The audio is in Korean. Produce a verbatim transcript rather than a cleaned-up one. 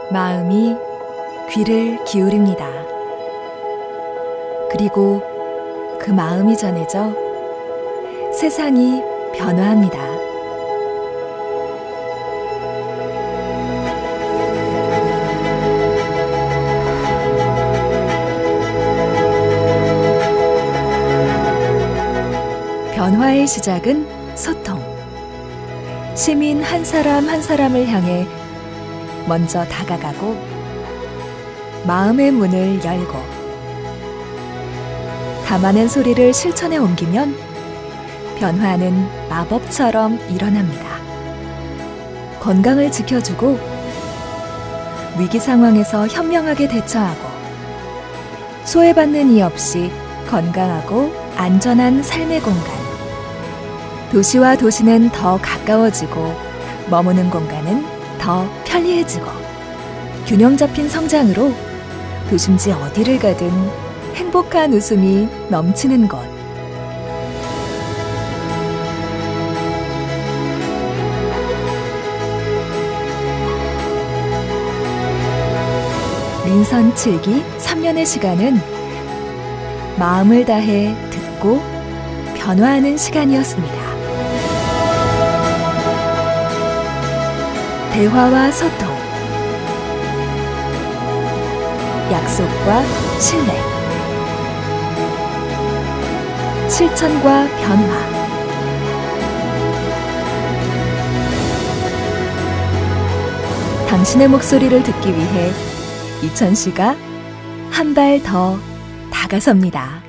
마음이 귀를 기울입니다. 그리고 그 마음이 전해져 세상이 변화합니다. 변화의 시작은 소통. 시민 한 사람 한 사람을 향해 먼저 다가가고 마음의 문을 열고 담아낸 소리를 실천에 옮기면 변화는 마법처럼 일어납니다. 건강을 지켜주고 위기 상황에서 현명하게 대처하고 소외받는 이 없이 건강하고 안전한 삶의 공간. 도시와 도시는 더 가까워지고 머무는 공간은 더 편리해지고 균형 잡힌 성장으로 도심지 어디를 가든 행복한 웃음이 넘치는 곳. 민선 칠 기 삼 년의 시간은 마음을 다해 듣고 변화하는 시간이었습니다. 대화와 소통, 약속과 신뢰, 실천과 변화. 당신의 목소리를 듣기 위해 이천 시가 한 발 더 다가섭니다.